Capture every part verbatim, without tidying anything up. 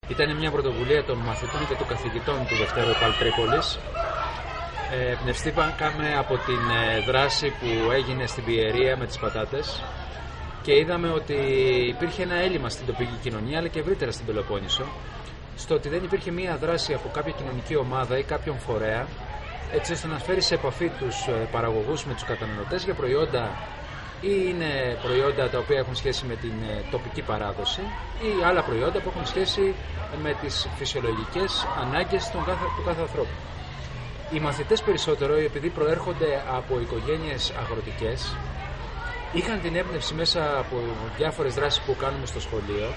Ήταν μια πρωτοβουλία των μαθητών και των καθηγητών του Δευτέρου ΕΠΑΛ Τρίπολης. Ε, Εμπνευστήκαμε από την ε, δράση που έγινε στην Πιερία με τις πατάτες και είδαμε ότι υπήρχε ένα έλλειμμα στην τοπική κοινωνία, αλλά και ευρύτερα στην Πελοπόννησο, στο ότι δεν υπήρχε μια δράση από κάποια κοινωνική ομάδα ή κάποιον φορέα, έτσι ώστε να φέρει σε επαφή τους ε, παραγωγούς με τους καταναλωτές για προϊόντα, ή είναι προϊόντα τα οποία έχουν σχέση με την ε, τοπική παράδοση, ή άλλα προϊόντα που έχουν σχέση με τις φυσιολογικές ανάγκες των κάθε, του κάθε ανθρώπου. Οι μαθητές περισσότερο, επειδή προέρχονται από οικογένειες αγροτικές, είχαν την έμπνευση μέσα από διάφορες δράσεις που κάνουμε στο σχολείο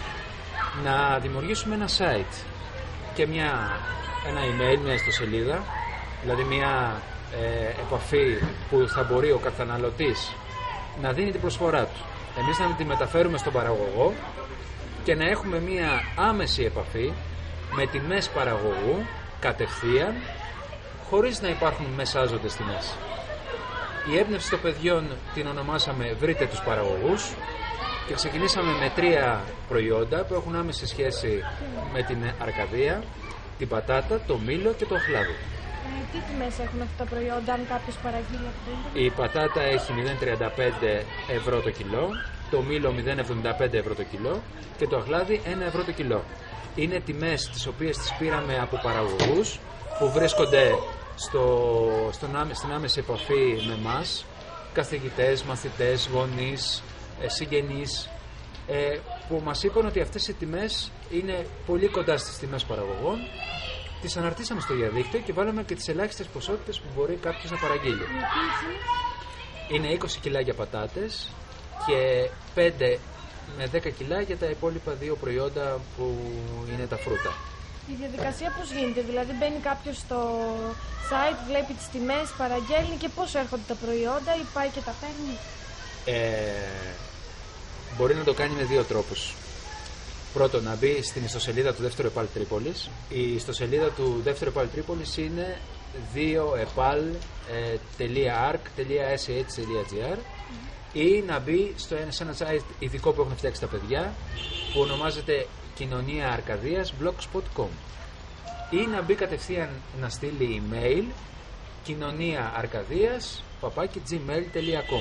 να δημιουργήσουμε ένα site και μια, ένα email, μια ιστοσελίδα, δηλαδή μια ε, επαφή που θα μπορεί ο καταναλωτής να δίνει την προσφορά του. Εμείς να τη μεταφέρουμε στον παραγωγό και να έχουμε μια άμεση επαφή με τιμές παραγωγού κατευθείαν, χωρίς να υπάρχουν μεσάζοντες τιμές. Η έμπνευση των παιδιών την ονομάσαμε «Βρείτε τους παραγωγούς» και ξεκινήσαμε με τρία προϊόντα που έχουν άμεση σχέση με την Αρκαδία, την πατάτα, το μήλο και το αχλάδι. Ε, τι τιμές έχουν αυτά τα προϊόντα, αν κάποιος παραγγείλει αυτό? Η πατάτα έχει μηδέν κόμμα τριάντα πέντε ευρώ το κιλό, το μήλο μηδέν κόμμα εβδομήντα πέντε ευρώ το κιλό και το αχλάδι ένα ευρώ το κιλό. Είναι τιμές τις οποίες τις πήραμε από παραγωγούς που βρίσκονται στο, στον, στην άμεση επαφή με εμάς, καθηγητές, μαθητές, γονείς, ε, συγγενείς, ε, που μας είπαν ότι αυτές οι τιμές είναι πολύ κοντά στις τιμές παραγωγών. Τις αναρτήσαμε στο διαδίκτυο και βάλαμε και τις ελάχιστες ποσότητες που μπορεί κάποιος να παραγγείλει. Είναι είκοσι κιλά για πατάτες και πέντε με δέκα κιλά για τα υπόλοιπα δύο προϊόντα που είναι τα φρούτα. Η διαδικασία πώς γίνεται, δηλαδή μπαίνει κάποιος στο site, βλέπει τις τιμές, παραγγέλνει και πώς έρχονται τα προϊόντα ή πάει και τα παίρνει? Ε, μπορεί να το κάνει με δύο τρόπους. Πρώτον, να μπει στην ιστοσελίδα του Δεύτερου ΕΠΑΛ Τρίπολης. Η ιστοσελίδα του Δεύτερου ΕΠΑΛ Τρίπολης είναι δύο epal τελεία arc τελεία sh τελεία gr ή να μπει στο, σε ένα site ειδικό που έχουν φτιάξει τα παιδιά που ονομάζεται Κοινωνία Αρκαδίας blogspot τελεία com ή να μπει κατευθείαν να στείλει email κοινωνία αρκαδίας παπάκι gmail τελεία com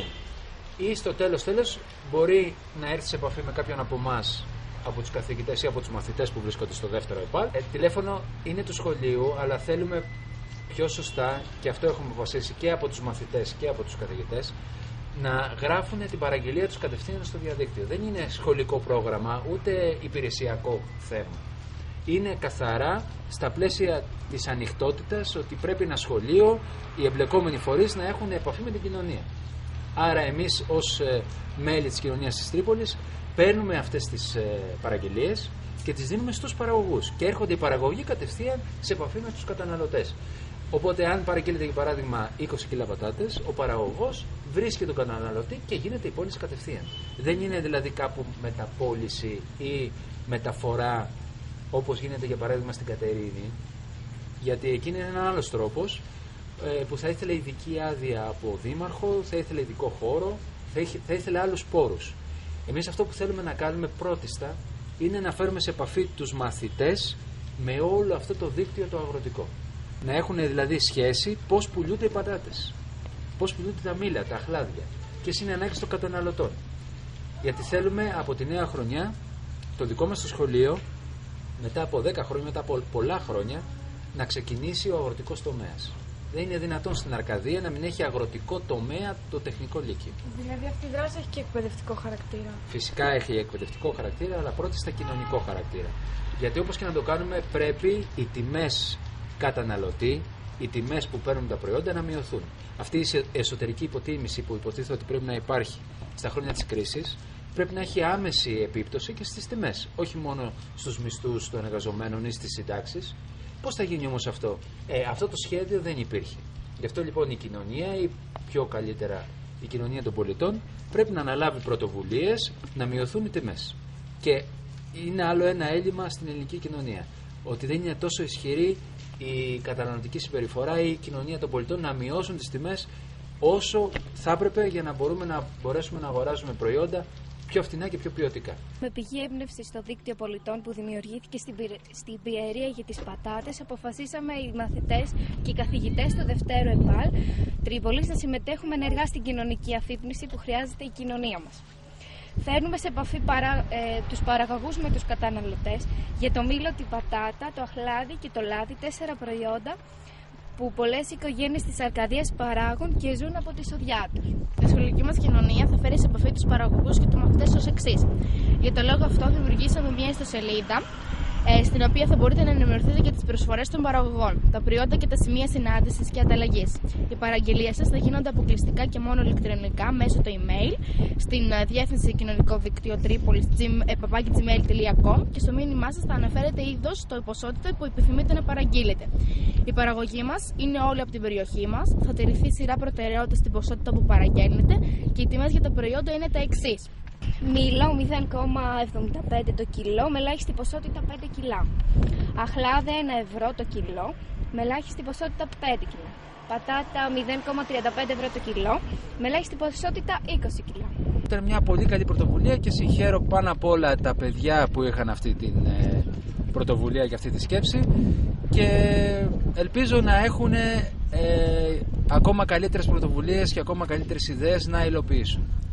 ή στο τέλος τέλος μπορεί να έρθει σε επαφή με κάποιον από εμάς, από τους καθηγητές ή από τους μαθητές που βρίσκονται στο δεύτερο ΕΠΑΛ. Ε, τηλέφωνο είναι του σχολείου, αλλά θέλουμε πιο σωστά, και αυτό έχουμε αποφασίσει και από τους μαθητές και από τους καθηγητές, να γράφουν την παραγγελία τους κατευθείαν στο διαδίκτυο. Δεν είναι σχολικό πρόγραμμα, ούτε υπηρεσιακό θέμα. Είναι καθαρά στα πλαίσια της ανοιχτότητας, ότι πρέπει ένα σχολείο, οι εμπλεκόμενοι φορείς να έχουν επαφή με την κοινωνία. Άρα εμείς ως ε, μέλη της κοινωνίας της Τρίπολης παίρνουμε αυτές τις ε, παραγγελίες και τις δίνουμε στους παραγωγούς και έρχονται οι παραγωγοί κατευθείαν σε επαφή με τους καταναλωτές. Οπότε αν παραγγείλετε για παράδειγμα είκοσι κιλά πατάτες, ο παραγωγός βρίσκει τον καταναλωτή και γίνεται η πώληση κατευθείαν. Δεν είναι δηλαδή κάπου μεταπώληση ή μεταφορά όπως γίνεται για παράδειγμα στην Κατερίνη, γιατί εκείνη είναι ένα άλλος τρόπος ε, που θα ήθελε ειδική άδεια από δήμαρχο, θα ήθελε ειδικό χώρο, θα, είχε, θα ήθελε άλλους πόρους. Εμείς αυτό που θέλουμε να κάνουμε πρώτιστα είναι να φέρουμε σε επαφή τους μαθητές με όλο αυτό το δίκτυο το αγροτικό. Να έχουν δηλαδή σχέση πώς πουλούνται οι πατάτες, πώς πουλούνται τα μήλα, τα αχλάδια, ποιες είναι οι ανάγκες των καταναλωτών. Γιατί θέλουμε από τη νέα χρονιά το δικό μας το σχολείο, μετά από δέκα χρόνια, μετά από πολλά χρόνια, να ξεκινήσει ο αγροτικός τομέας. Δεν είναι δυνατόν στην Αρκαδία να μην έχει αγροτικό τομέα το τεχνικό λύκειο. Δηλαδή αυτή η δράση έχει και εκπαιδευτικό χαρακτήρα? Φυσικά έχει εκπαιδευτικό χαρακτήρα, αλλά πρώτη στα κοινωνικό χαρακτήρα. Γιατί όπως και να το κάνουμε, πρέπει οι τιμές καταναλωτή, οι τιμές που παίρνουν τα προϊόντα να μειωθούν. Αυτή η εσωτερική υποτίμηση που υποτίθεται ότι πρέπει να υπάρχει στα χρόνια της κρίσης, πρέπει να έχει άμεση επίπτωση και στις τιμές. Όχι μόνο στους μισθούς των εργαζομένων ή στις συντάξεις. Πώς θα γίνει όμως αυτό? Ε, αυτό το σχέδιο δεν υπήρχε. Γι' αυτό λοιπόν η κοινωνία, ή πιο καλύτερα η κοινωνία των πολιτών, πρέπει να αναλάβει πρωτοβουλίες να μειωθούν οι τιμές. Και είναι άλλο ένα έλλειμμα στην ελληνική κοινωνία. Ότι δεν είναι τόσο ισχυρή η καταναλωτική συμπεριφορά ή η κοινωνία των πολιτών να μειώσουν τις τιμές όσο θα έπρεπε για να, μπορούμε να μπορέσουμε να αγοράζουμε προϊόντα πιο φθηνά και πιο ποιοτικά. Με πηγή έμπνευση στο δίκτυο πολιτών που δημιουργήθηκε στην, στην Πιερία για τις πατάτες, αποφασίσαμε οι μαθητές και οι καθηγητές του Δευτέρου ΕΠΑΛ Τρίπολης να συμμετέχουμε ενεργά στην κοινωνική αφύπνιση που χρειάζεται η κοινωνία μας. Φέρνουμε σε επαφή παρά, ε, τους παραγωγούς με τους καταναλωτές για το μήλο, την πατάτα, το αχλάδι και το λάδι, τέσσερα προϊόντα που πολλές οικογένειες της Αρκαδίας παράγουν και ζουν από τη σοδιά τους. Η σχολική μας κοινωνία θα φέρει σε επαφή τους παραγωγούς και τους μαθητές ως εξής. Για το λόγο αυτό δημιουργήσαμε μια ιστοσελίδα ε, στην οποία θα μπορείτε να ενημερωθείτε για τις προσφορές των παραγωγών, τα προϊόντα και τα σημεία συνάντησης και ανταλλαγής. Οι παραγγελίες σας θα γίνονται αποκλειστικά και μόνο ηλεκτρονικά μέσω το email στην διεύθυνση κοινωνικό δίκτυο Τρίπολης παπάκι τζι μέιλ τελεία κομ και στο μήνυμά σας θα αναφέρετε είδος, το ποσότητα που επιθυμείτε να παραγγείλετε. Η παραγωγή μας είναι όλη από την περιοχή μας, θα τηρηθεί σειρά προτεραιότητα στην ποσότητα που παραγγέλνετε και οι τιμές για τα προϊόντα είναι τα εξής. Μήλο μηδέν κόμμα εβδομήντα πέντε το κιλό με ελάχιστη ποσότητα πέντε κιλά. Αχλάδι ένα ευρώ το κιλό με ελάχιστη ποσότητα πέντε κιλά. Πατάτα μηδέν κόμμα τριάντα πέντε ευρώ το κιλό με ελάχιστη ποσότητα είκοσι κιλά. Ήταν μια πολύ καλή πρωτοβουλία και συγχαίρω πάνω απ' όλα τα παιδιά που είχαν αυτή την ε, πρωτοβουλία και αυτή τη σκέψη και ελπίζω να έχουν ε, ακόμα καλύτερες πρωτοβουλίες και ακόμα καλύτερες ιδέες να υλοποιήσουν.